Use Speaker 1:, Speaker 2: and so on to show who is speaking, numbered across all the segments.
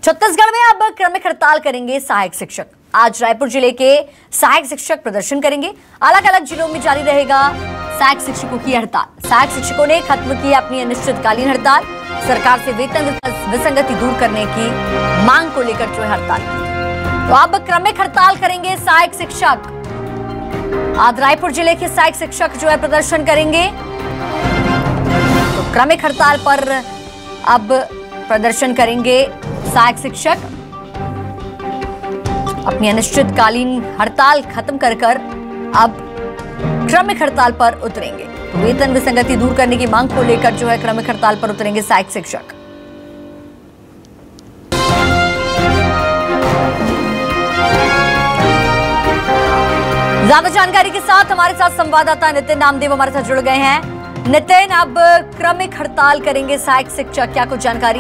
Speaker 1: छत्तीसगढ़ में अब क्रमिक हड़ताल करेंगे सहायक शिक्षक। आज रायपुर जिले के सहायक शिक्षक प्रदर्शन करेंगे। अलग अलग जिलों में जारी रहेगा सहायक शिक्षकों की हड़ताल। सहायक शिक्षकों ने खत्म की अपनी अनिश्चितकालीन हड़ताल। सरकार से वेतन विसंगति दूर करने की मांग को लेकर जो है हड़ताल की। तो अब क्रमिक हड़ताल करेंगे सहायक शिक्षक। आज रायपुर जिले के सहायक शिक्षक जो है प्रदर्शन करेंगे। तो क्रमिक हड़ताल पर अब प्रदर्शन करेंगे सहायक शिक्षक। अपनी अनिश्चितकालीन हड़ताल खत्म कर अब क्रमिक हड़ताल पर उतरेंगे। तो वेतन विसंगति दूर करने की मांग को लेकर जो है क्रमिक हड़ताल पर उतरेंगे सहायक शिक्षक। ज्यादा जानकारी के साथ हमारे साथ संवाददाता नितिन नामदेव हमारे साथ जुड़ गए हैं। नितिन, अब क्रमिक हड़ताल करेंगे सहायक शिक्षक, क्या कुछ जानकारी?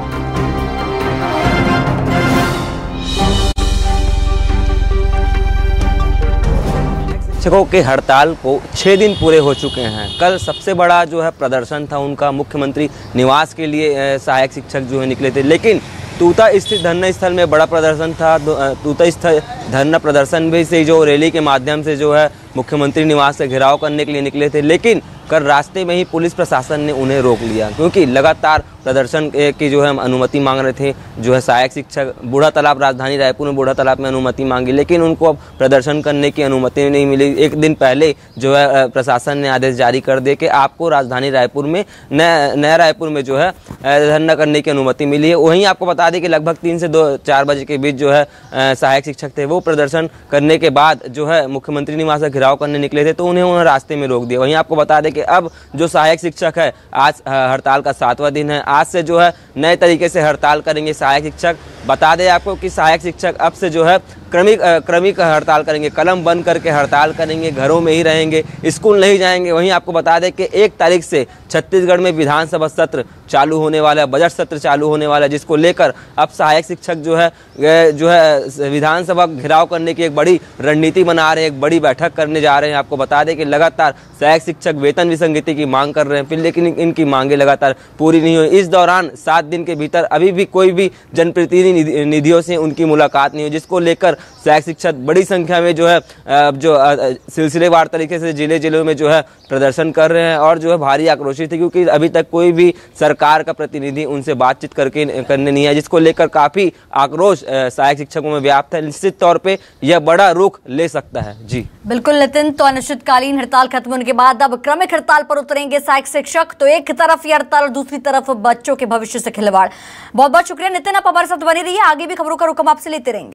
Speaker 2: शिक्षकों के हड़ताल को 6 दिन पूरे हो चुके हैं। कल सबसे बड़ा जो है प्रदर्शन था उनका मुख्यमंत्री निवास के लिए सहायक शिक्षक जो है निकले थे, लेकिन तूता स्थित धरना स्थल में बड़ा प्रदर्शन था। तूता स्थित धरना प्रदर्शन भी से जो रैली के माध्यम से जो है मुख्यमंत्री निवास से घेराव करने के लिए निकले थे, लेकिन कल रास्ते में ही पुलिस प्रशासन ने उन्हें रोक लिया, क्योंकि लगातार प्रदर्शन की जो है अनुमति मांग रहे थे जो है सहायक शिक्षक। बूढ़ा तालाब, राजधानी रायपुर में बूढ़ा तालाब में अनुमति मांगी, लेकिन उनको अब प्रदर्शन करने की अनुमति नहीं मिली। एक दिन पहले जो है प्रशासन ने आदेश जारी कर दिए कि आपको राजधानी रायपुर में नया रायपुर में जो है धरना करने की अनुमति मिली है। वहीं आपको बता दें कि लगभग 3 से 4 बजे के बीच जो है सहायक शिक्षक थे वो प्रदर्शन करने के बाद जो है मुख्यमंत्री निवास का घेराव करने निकले थे, तो उन्हें रास्ते में रोक दिया। वहीं आपको बता दें कि अब जो सहायक शिक्षक है, आज हड़ताल का 7वां दिन है। आज से जो है नए तरीके से हड़ताल करेंगे सहायक शिक्षक। बता दें आपको कि सहायक शिक्षक अब से जो है क्रमिक हड़ताल करेंगे, कलम बंद करके हड़ताल करेंगे, घरों में ही रहेंगे, स्कूल नहीं जाएंगे। वहीं आपको बता दें कि 1 तारीख से छत्तीसगढ़ में विधानसभा सत्र चालू होने वाला है, बजट सत्र चालू होने वाला है, जिसको लेकर अब सहायक शिक्षक जो है विधानसभा घेराव करने की एक बड़ी रणनीति बना रहे हैं, एक बड़ी बैठक करने जा रहे हैं। आपको बता दें कि लगातार सहायक शिक्षक वेतन विसंगति की मांग कर रहे हैं, फिर लेकिन इनकी मांगें लगातार पूरी नहीं हुई। इस दौरान 7 दिन के भीतर अभी भी कोई भी जनप्रतिनिधियों से उनकी मुलाकात नहीं हुई, जिसको लेकर सहायक शिक्षक बड़ी संख्या में जो है सिलसिलेवार तरीके से जिले में जो है प्रदर्शन कर रहे हैं और जो है भारी आक्रोशित है, क्योंकि अभी तक कोई भी सरकार का प्रतिनिधि उनसे बातचीत करने नहीं है, जिसको लेकर काफी आक्रोश सहायक शिक्षकों में व्याप्त है। निश्चित तौर पे यह बड़ा रुख ले सकता है। जी
Speaker 1: बिल्कुल नितिन, तो अनिश्चितकालीन हड़ताल खत्म होने के बाद अब क्रमिक हड़ताल पर उतरेंगे सहायक शिक्षक। तो एक तरफ ये हड़ताल और दूसरी तरफ बच्चों के भविष्य से खिलवाड़। बहुत बहुत शुक्रिया नितिन, आप हमारे साथ बने रहिए, आगे भी खबरों का रुख हम आपसे लेते रहेंगे।